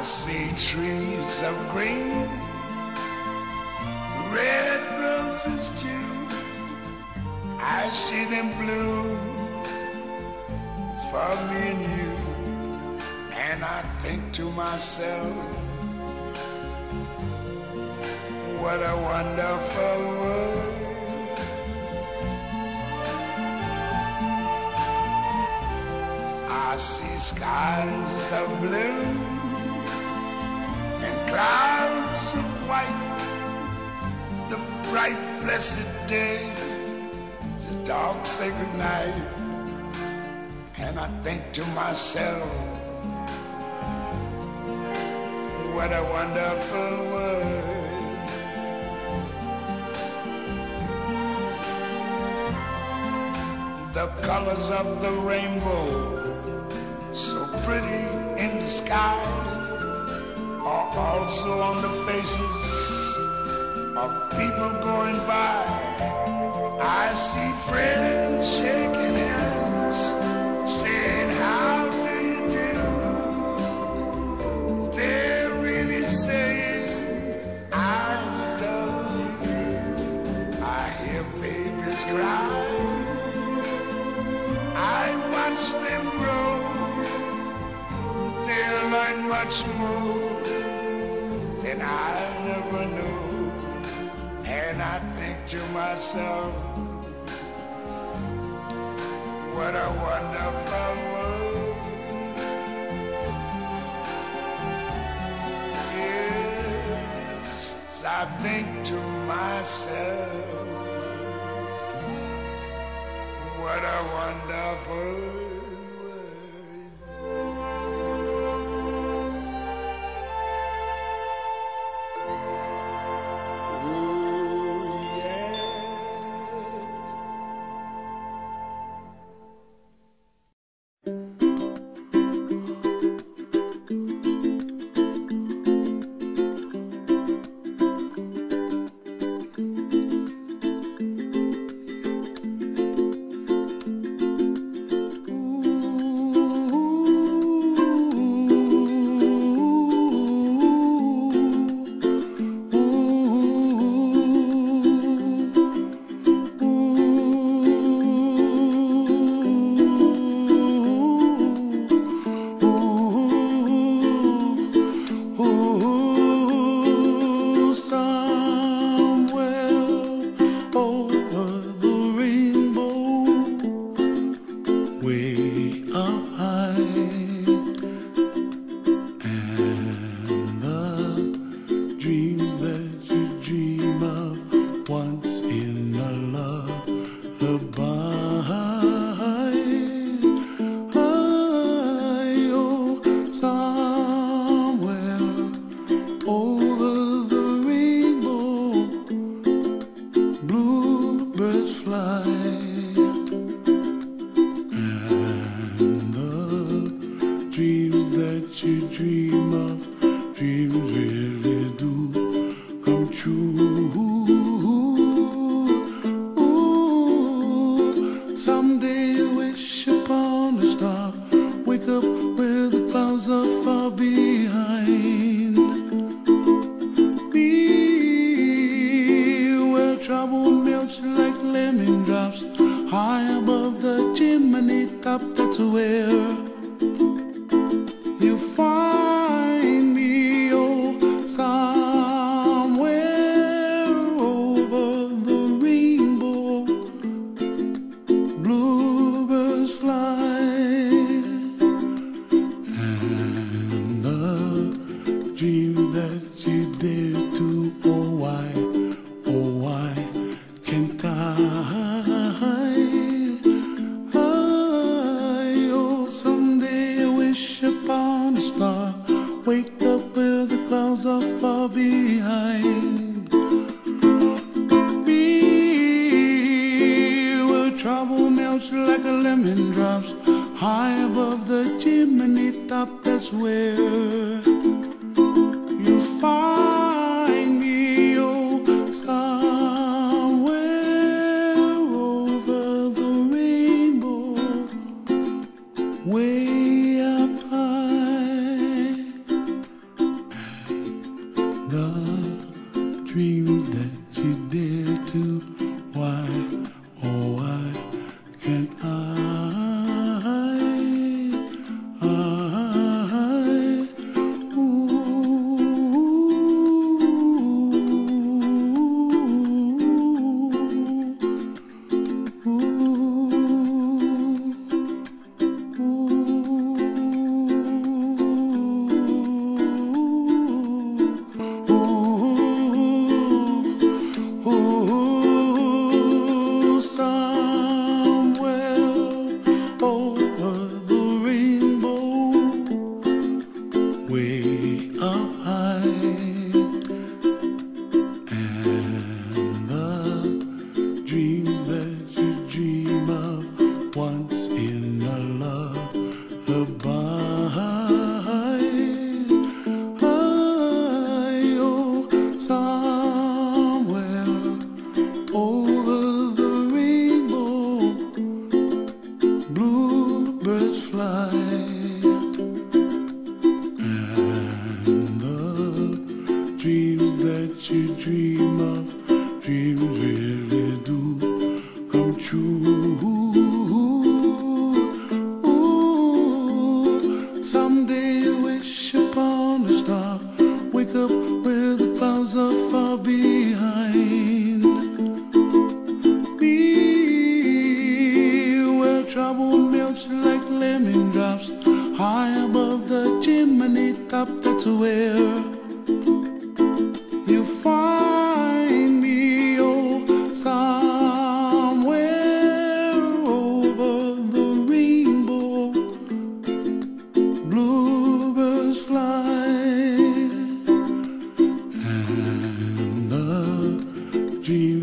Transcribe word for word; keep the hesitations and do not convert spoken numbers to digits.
see trees of green, red roses too. I see them bloom for me and you. And I think to myself, what a wonderful world. I see skies of blue and clouds of white, the bright blessed day, the dark sacred night. And I think to myself, what a wonderful world. The colors of the rainbow, so pretty in the sky, are also on the faces of people going by. I see friends shaking hands, saying, how do you do? They're really saying, I love you. I hear babies cry, I watch them grow. They'll learn much more than I never knew. And I think to myself, what a wonderful world. Yes, I think to myself, what a wonderful world. Way up high, too. Why, oh why can't I? I, ooh, ooh, ooh, somewhere over the rainbow, way up high, and the dreams that you dream of once in a lullaby. Oh, somewhere over the rainbow, bluebirds fly, and the dreams that you dream of, dreams really do come true. Ooh, someday wish upon a star, wake up where the clouds are far behind me, where trouble melts like lemon drops high above the chimney top. That's where you find me. Oh, somewhere over the rainbow, bluebirds fly, and the dreams